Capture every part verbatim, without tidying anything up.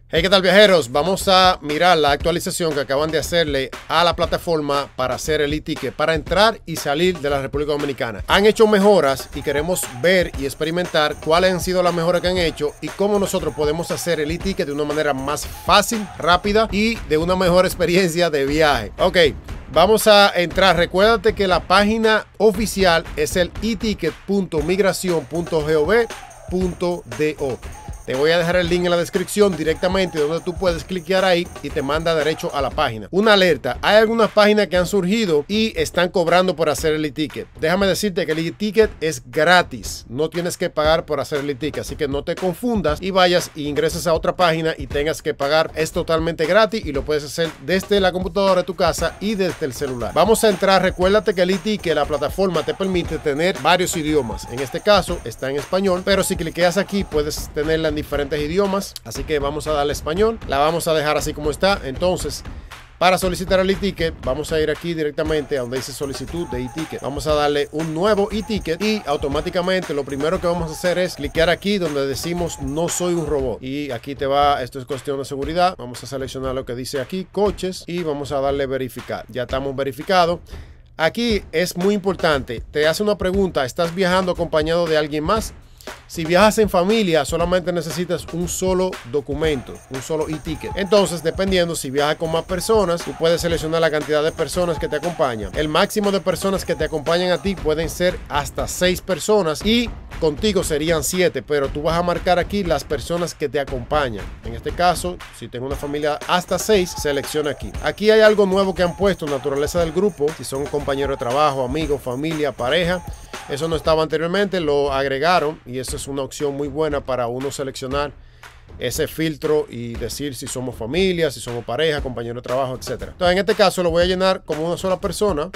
Hey, ¿qué tal, viajeros? Vamos a mirar la actualización que acaban de hacerle a la plataforma para hacer el e-ticket, para entrar y salir de la República Dominicana. Han hecho mejoras y queremos ver y experimentar cuáles han sido las mejoras que han hecho y cómo nosotros podemos hacer el e-ticket de una manera más fácil, rápida y de una mejor experiencia de viaje. Ok, vamos a entrar. Recuérdate que la página oficial es el e ticket punto migración punto gov punto do. Te voy a dejar el link en la descripción directamente donde tú puedes clicar ahí y te manda derecho a la página. Una alerta, hay algunas páginas que han surgido y están cobrando por hacer el e-ticket. Déjame decirte que el e-ticket es gratis, no tienes que pagar por hacer el e-ticket, así que no te confundas y vayas y ingreses a otra página y tengas que pagar. Es totalmente gratis y lo puedes hacer desde la computadora de tu casa y desde el celular. Vamos a entrar. Recuérdate que el e-ticket, la plataforma, te permite tener varios idiomas. En este caso está en español, pero si cliqueas aquí puedes tenerla en diferentes idiomas, así que vamos a darle español. La vamos a dejar así como está. Entonces, para solicitar el e-ticket, vamos a ir aquí directamente a donde dice solicitud de e-ticket. Vamos a darle un nuevo e-ticket y automáticamente lo primero que vamos a hacer es clicar aquí donde decimos no soy un robot. Y aquí te va, esto es cuestión de seguridad. Vamos a seleccionar lo que dice aquí, coches, y vamos a darle verificar. Ya estamos verificados. Aquí es muy importante, te hace una pregunta: ¿estás viajando acompañado de alguien más? Si viajas en familia, solamente necesitas un solo documento, un solo e-ticket. Entonces, dependiendo si viajas con más personas, tú puedes seleccionar la cantidad de personas que te acompañan. El máximo de personas que te acompañan a ti pueden ser hasta seis personas y contigo serían siete, pero tú vas a marcar aquí las personas que te acompañan. En este caso, si tengo una familia hasta seis, selecciona aquí. Aquí hay algo nuevo que han puesto: naturaleza del grupo, si son compañeros de trabajo, amigos, familia, pareja. Eso no estaba anteriormente, lo agregaron y eso es una opción muy buena para uno seleccionar ese filtro y decir si somos familia, si somos pareja, compañero de trabajo, etcétera. Entonces, en este caso lo voy a llenar como una sola persona.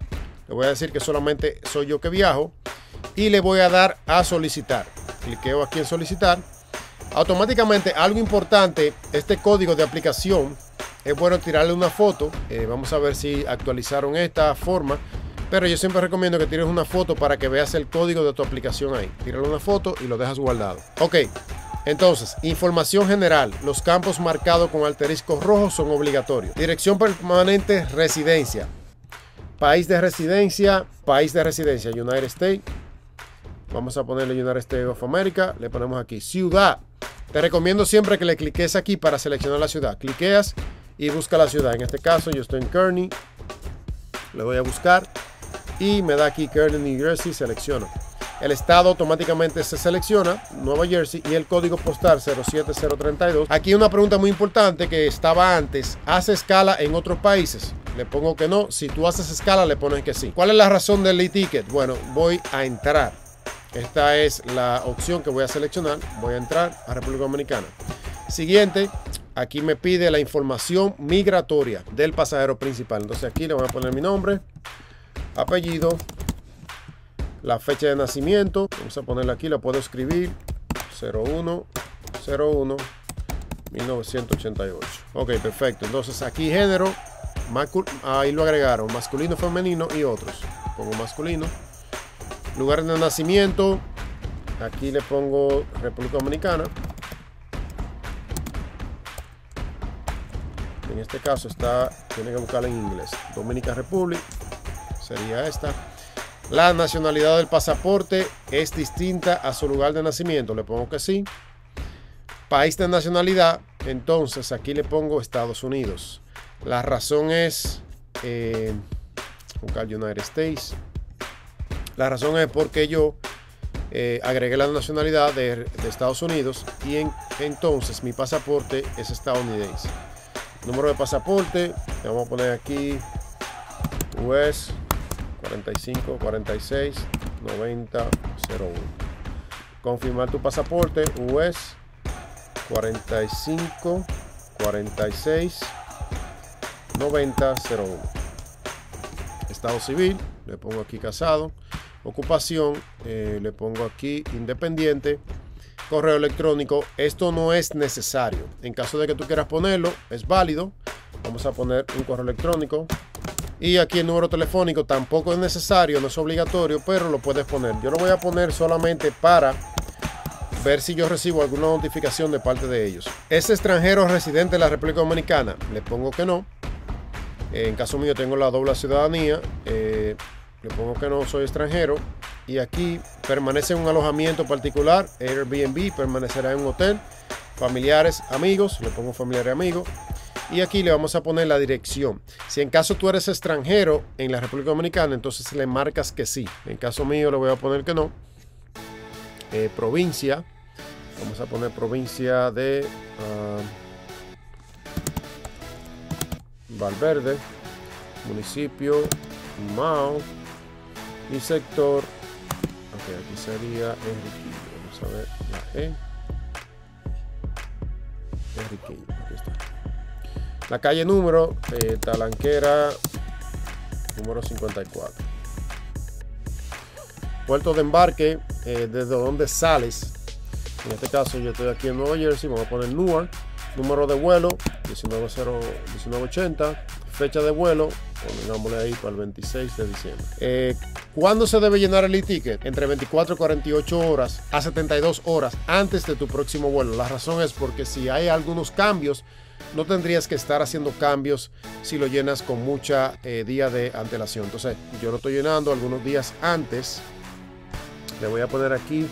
Le voy a decir que solamente soy yo que viajo y le voy a dar a solicitar. Cliqueo aquí en solicitar. Automáticamente, algo importante, este código de aplicación es bueno tirarle una foto. Eh, vamos a ver si actualizaron esta forma. Pero yo siempre recomiendo que tires una foto para que veas el código de tu aplicación ahí. Tírale una foto y lo dejas guardado. Ok, entonces, información general. Los campos marcados con asteriscos rojos son obligatorios. Dirección permanente, residencia. País de residencia, país de residencia, United States. Vamos a ponerle United States of America. Le ponemos aquí ciudad. Te recomiendo siempre que le cliques aquí para seleccionar la ciudad. Cliqueas y busca la ciudad. En este caso yo estoy en Kearney. Le voy a buscar. Y me da aquí Kearney, New Jersey, selecciono. El estado automáticamente se selecciona, Nueva Jersey, y el código postal cero siete cero tres dos. Aquí una pregunta muy importante que estaba antes: ¿hace escala en otros países? Le pongo que no. Si tú haces escala, le pones que sí. ¿Cuál es la razón del e-ticket? Bueno, voy a entrar. Esta es la opción que voy a seleccionar. Voy a entrar a República Dominicana. Siguiente. Aquí me pide la información migratoria del pasajero principal. Entonces aquí le voy a poner mi nombre, apellido, la fecha de nacimiento. Vamos a ponerla aquí, la puedo escribir: cero uno cero uno mil novecientos ochenta y ocho. Ok, perfecto. Entonces aquí género, ahí lo agregaron, masculino, femenino y otros. Pongo masculino. Lugar de nacimiento, aquí le pongo República Dominicana. En este caso está, tiene que buscarla en inglés. Dominican Republic sería esta. La nacionalidad del pasaporte es distinta a su lugar de nacimiento. Le pongo que sí. País de nacionalidad, entonces aquí le pongo Estados Unidos. La razón es eh, buscar United States. La razón es porque yo eh, agregué la nacionalidad de, de Estados Unidos y en, entonces mi pasaporte es estadounidense. Número de pasaporte, le vamos a poner aquí U S cuarenta y cinco cuarenta y seis noventa cero uno. Confirmar tu pasaporte, U S cuarenta y cinco cuarenta y seis noventa cero uno. Estado civil, le pongo aquí casado. Ocupación, eh, le pongo aquí independiente. Correo electrónico, esto no es necesario. En caso de que tú quieras ponerlo, es válido. Vamos a poner un correo electrónico. Y aquí el número telefónico tampoco es necesario, no es obligatorio, pero lo puedes poner. Yo lo voy a poner solamente para ver si yo recibo alguna notificación de parte de ellos. ¿Es extranjero residente de la República Dominicana? Le pongo que no. En caso mío tengo la doble ciudadanía. Eh, le pongo que no soy extranjero. Y aquí permanece en un alojamiento particular, Airbnb, permanecerá en un hotel. Familiares, amigos, le pongo familiares, amigos. Y aquí le vamos a poner la dirección. Si en caso tú eres extranjero en la República Dominicana, entonces le marcas que sí. En caso mío le voy a poner que no. Eh, provincia. Vamos a poner provincia de uh, Valverde. Municipio Mao. Y sector. Ok, aquí sería Enriquillo. Vamos a ver la E. Enriquillo, aquí está. La calle número, eh, Talanquera, número cincuenta y cuatro. Puerto de embarque, eh, desde donde sales. En este caso yo estoy aquí en Nueva Jersey, vamos a poner Newark. Número de vuelo, diecinueve ochenta. Fecha de vuelo, pongámosle ahí para el veintiséis de diciembre. Eh, ¿Cuándo se debe llenar el e-ticket? Entre veinticuatro y cuarenta y ocho horas a setenta y dos horas antes de tu próximo vuelo. La razón es porque si hay algunos cambios, no tendrías que estar haciendo cambios si lo llenas con mucha eh, día de antelación. Entonces, yo lo estoy llenando algunos días antes. Le voy a poner aquí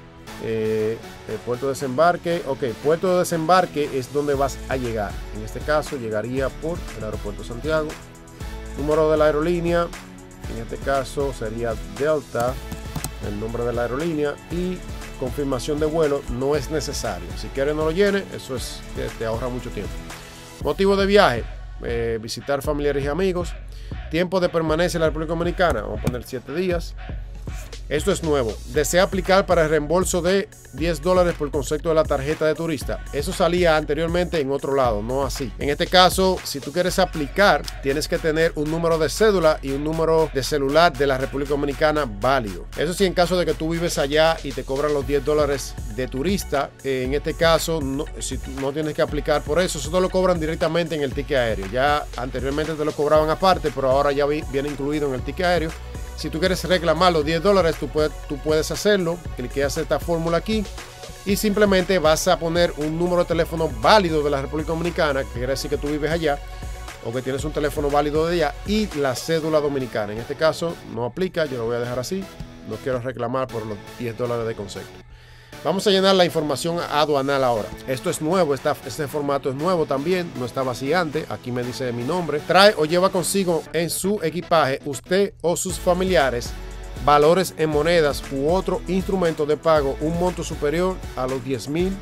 eh, el puerto de desembarque. Ok, puerto de desembarque es donde vas a llegar. En este caso, llegaría por el aeropuerto de Santiago. Número de la aerolínea. En este caso sería Delta, el nombre de la aerolínea. Y confirmación de vuelo no es necesario. Si quieres no lo llene, eso es que te ahorra mucho tiempo. Motivo de viaje, eh, visitar familiares y amigos. Tiempo de permanencia en la República Dominicana, vamos a poner siete días. Esto es nuevo. Desea aplicar para el reembolso de diez dólares por concepto de la tarjeta de turista. Eso salía anteriormente en otro lado, no así. En este caso, si tú quieres aplicar, tienes que tener un número de cédula y un número de celular de la República Dominicana válido. Eso sí, en caso de que tú vives allá y te cobran los diez dólares de turista, en este caso, no, si tú no tienes que aplicar por eso, eso te lo cobran directamente en el ticket aéreo. Ya anteriormente te lo cobraban aparte, pero ahora ya viene incluido en el ticket aéreo. Si tú quieres reclamar los diez dólares, tú puedes, tú puedes hacerlo. Cliqueas esta fórmula aquí y simplemente vas a poner un número de teléfono válido de la República Dominicana, que quiere decir que tú vives allá o que tienes un teléfono válido de allá, y la cédula dominicana. En este caso no aplica, yo lo voy a dejar así. No quiero reclamar por los diez dólares de concepto. Vamos a llenar la información aduanal ahora. Esto es nuevo, esta, este formato es nuevo también, no estaba así antes. Aquí me dice mi nombre. Trae o lleva consigo en su equipaje, usted o sus familiares, valores en monedas u otro instrumento de pago, un monto superior a los diez mil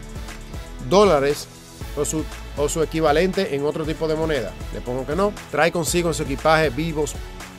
dólares o su, o su equivalente en otro tipo de moneda. Le pongo que no. Trae consigo en su equipaje vivos,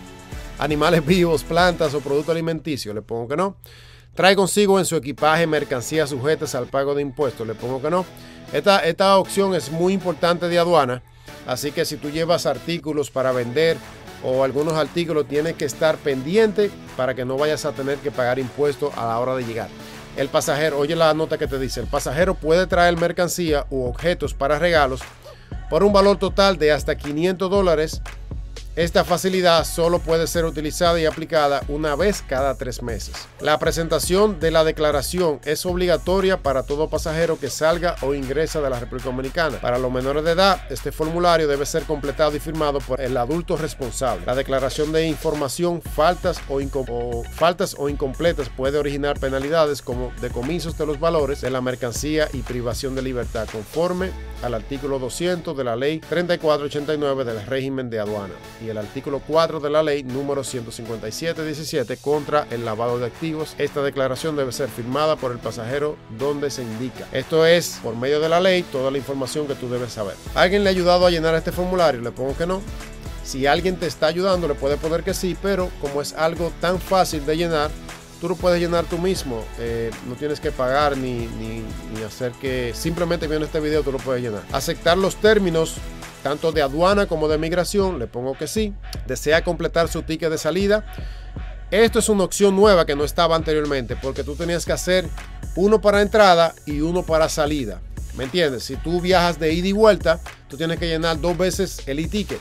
animales vivos, plantas o productos alimenticios. Le pongo que no. Trae consigo en su equipaje mercancías sujetas al pago de impuestos. Le pongo que no. Esta, esta opción es muy importante de aduana. Así que si tú llevas artículos para vender o algunos artículos, tienes que estar pendiente para que no vayas a tener que pagar impuestos a la hora de llegar. El pasajero, oye la nota que te dice, el pasajero puede traer mercancía u objetos para regalos por un valor total de hasta quinientos dólares. Esta facilidad solo puede ser utilizada y aplicada una vez cada tres meses. La presentación de la declaración es obligatoria para todo pasajero que salga o ingresa de la República Dominicana. Para los menores de edad, este formulario debe ser completado y firmado por el adulto responsable. La declaración de información faltas o, o, faltas o incompletas puede originar penalidades como decomisos de los valores de la mercancía y privación de libertad, conforme al artículo doscientos de la ley treinta y cuatro ochenta y nueve del régimen de aduana y el artículo cuatro de la ley número ciento cincuenta y siete diecisiete contra el lavado de activos. Esta declaración debe ser firmada por el pasajero donde se indica. Esto es, por medio de la ley, toda la información que tú debes saber. ¿Alguien le ha ayudado a llenar este formulario? Le pongo que no. Si alguien te está ayudando, le puede poner que sí, pero como es algo tan fácil de llenar, tú lo puedes llenar tú mismo. Eh, no tienes que pagar ni, ni, ni hacer que simplemente viendo este video tú lo puedes llenar. Aceptar los términos tanto de aduana como de migración, le pongo que sí. Desea completar su ticket de salida. Esto es una opción nueva que no estaba anteriormente, porque tú tenías que hacer uno para entrada y uno para salida. ¿Me entiendes? Si tú viajas de ida y vuelta, tú tienes que llenar dos veces el e-ticket.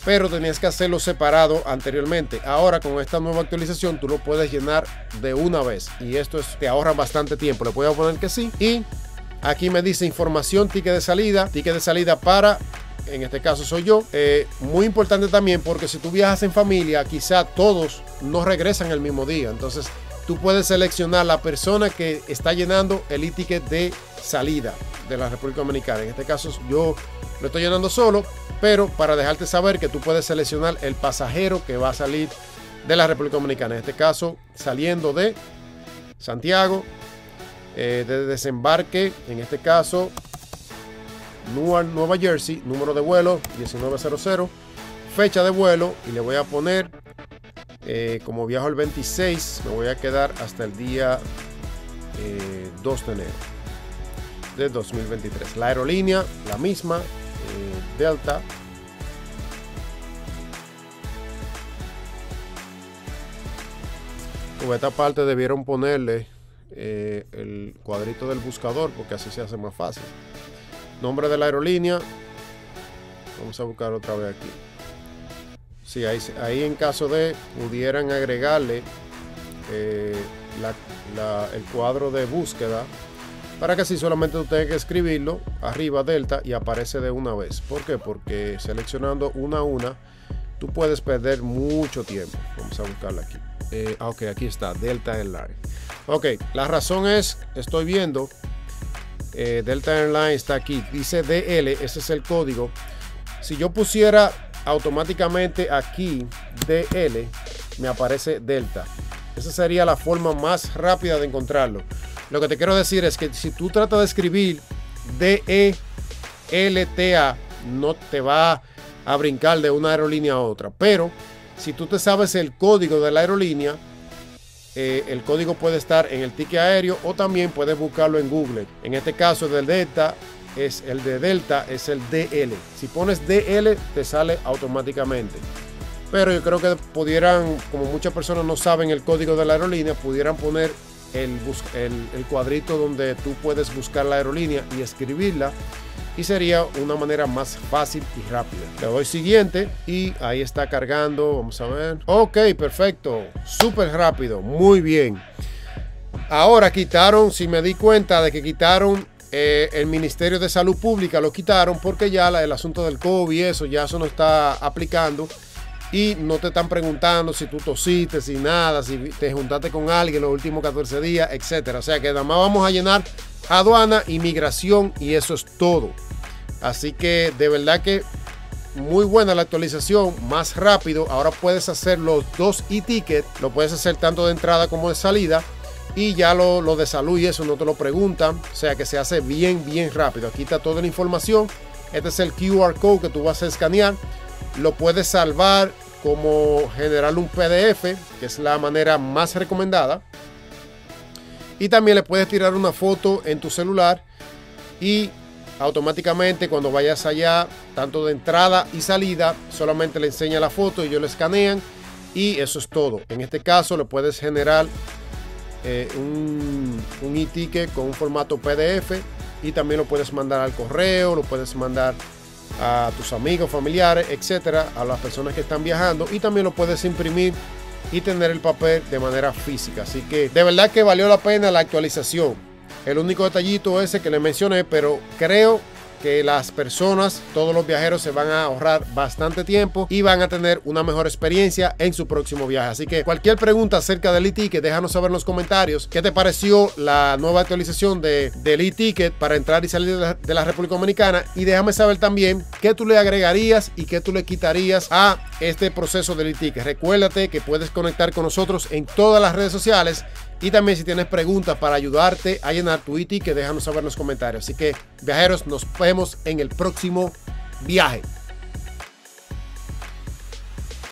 pero tenías que hacerlo separado anteriormente. Ahora con esta nueva actualización tú lo puedes llenar de una vez y esto es, te ahorra bastante tiempo. Le voy a poner que sí y aquí me dice información, ticket de salida, ticket de salida para, en este caso soy yo. Eh, muy importante también porque si tú viajas en familia, quizá todos no regresan el mismo día. Entonces tú puedes seleccionar la persona que está llenando el e-ticket de salida de la República Dominicana. En este caso yo lo estoy llenando solo, pero para dejarte saber que tú puedes seleccionar el pasajero que va a salir de la República Dominicana. En este caso saliendo de Santiago, eh, de desembarque, en este caso Newark, Nueva Jersey, número de vuelo diecinueve cero cero, fecha de vuelo y le voy a poner eh, como viajo el veintiséis, me voy a quedar hasta el día eh, dos de enero de dos mil veintitrés. La aerolínea la misma, eh, Delta. Por esta parte debieron ponerle eh, el cuadrito del buscador porque así se hace más fácil. Nombre de la aerolínea, vamos a buscar otra vez aquí. Sí, ahí, ahí en caso de pudieran agregarle eh, la, la, el cuadro de búsqueda para que así solamente tú tengas que escribirlo arriba Delta y aparece de una vez. ¿Por qué? Porque seleccionando una a una tú puedes perder mucho tiempo. Vamos a buscarla aquí. Eh, ok, aquí está Delta Airlines. Ok, la razón es, estoy viendo eh, Delta Airlines está aquí, dice D L, ese es el código. Si yo pusiera automáticamente aquí D L, me aparece Delta. Esa sería la forma más rápida de encontrarlo. Lo que te quiero decir es que si tú tratas de escribir D E L T A, no te va a brincar de una aerolínea a otra. Pero si tú te sabes el código de la aerolínea, eh, el código puede estar en el ticket aéreo o también puedes buscarlo en Google. En este caso del Delta, es el de Delta, es el D L. Si pones D L, te sale automáticamente. Pero yo creo que pudieran, como muchas personas no saben el código de la aerolínea, pudieran poner el, el, el cuadrito donde tú puedes buscar la aerolínea y escribirla. Y sería una manera más fácil y rápida. Le doy siguiente y ahí está cargando. Vamos a ver. Ok, perfecto. Súper rápido. Muy bien. Ahora quitaron, si me di cuenta de que quitaron eh, el Ministerio de Salud Pública, lo quitaron porque ya la, el asunto del COVID y eso, ya eso no está aplicando. Y no te están preguntando si tú tosiste, si nada, si te juntaste con alguien los últimos catorce días, etcétera. O sea que nada más vamos a llenar aduana, inmigración y eso es todo. Así que de verdad que muy buena la actualización, más rápido. Ahora puedes hacer los dos e-tickets, lo puedes hacer tanto de entrada como de salida. Y ya lo, lo de salud y eso no te lo preguntan. O sea que se hace bien, bien rápido. Aquí está toda la información. Este es el Q R code que tú vas a escanear. Lo puedes salvar como generar un P D F, que es la manera más recomendada. Y también le puedes tirar una foto en tu celular y automáticamente cuando vayas allá, tanto de entrada y salida, solamente le enseña la foto y ellos lo escanean y eso es todo. En este caso le puedes generar eh, un, un e-ticket con un formato P D F y también lo puedes mandar al correo, lo puedes mandar a tus amigos, familiares, etcétera, a las personas que están viajando y también lo puedes imprimir y tener el papel de manera física. Así que de verdad que valió la pena la actualización. El único detallito ese que le mencioné, pero creo que las personas, todos los viajeros se van a ahorrar bastante tiempo y van a tener una mejor experiencia en su próximo viaje. Así que cualquier pregunta acerca del e-ticket, déjanos saber en los comentarios qué te pareció la nueva actualización de, del e-ticket para entrar y salir de la, de la República Dominicana, y déjame saber también qué tú le agregarías y qué tú le quitarías a este proceso del e-ticket. Recuérdate que puedes conectar con nosotros en todas las redes sociales. Y también si tienes preguntas para ayudarte a llenar tu e-ticket, déjanos saber en los comentarios. Así que viajeros, nos vemos en el próximo viaje.